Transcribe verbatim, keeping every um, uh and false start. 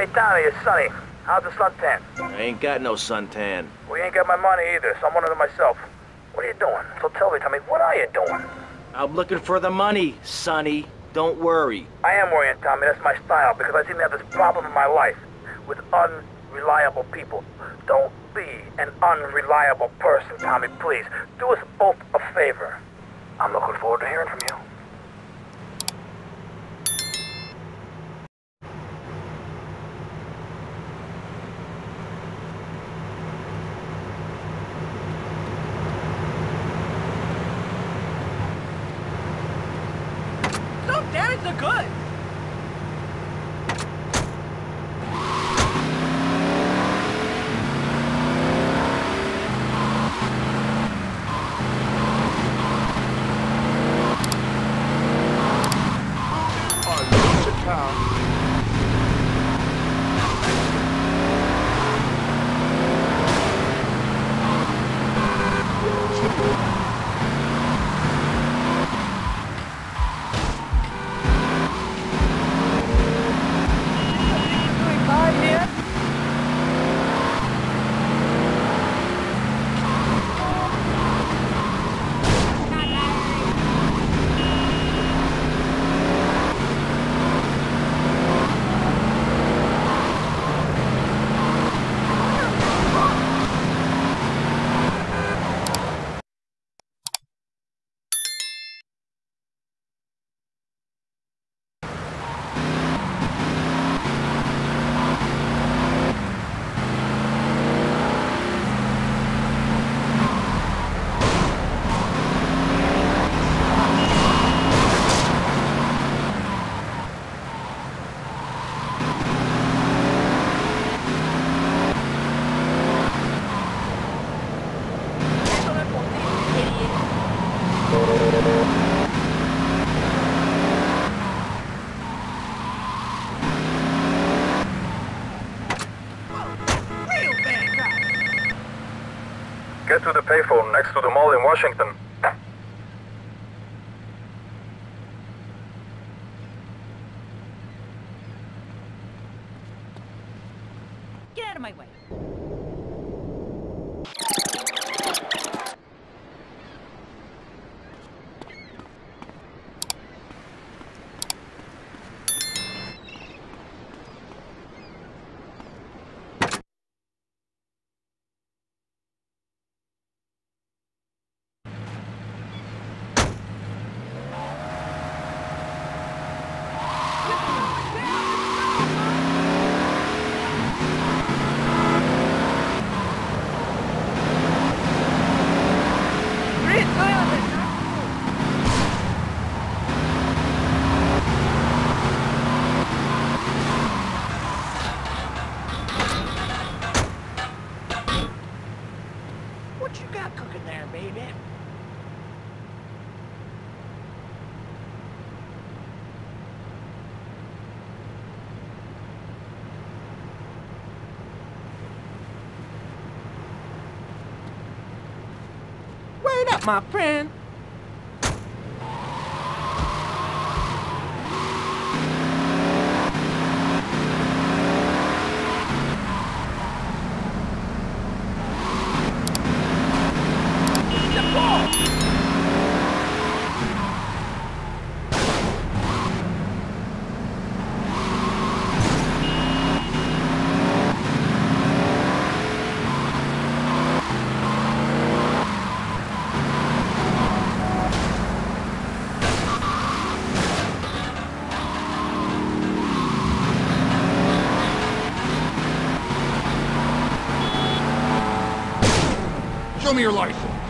Tommy, it's Sonny. How's the suntan? I ain't got no suntan. We ain't got my money either, so I'm one of them myself. What are you doing? So tell me, Tommy, what are you doing? I'm looking for the money, Sonny. Don't worry. I am worrying, Tommy. That's my style, because I seem to have this problem in my life with unreliable people. Don't be an unreliable person, Tommy, please. Do us both a favor. I'm looking forward to hearing from you. Don't damage the goods! Get to the payphone next to the mall in Washington. Get out of my way. What you got cooking there, baby? Wait up, my friend. Show me your license.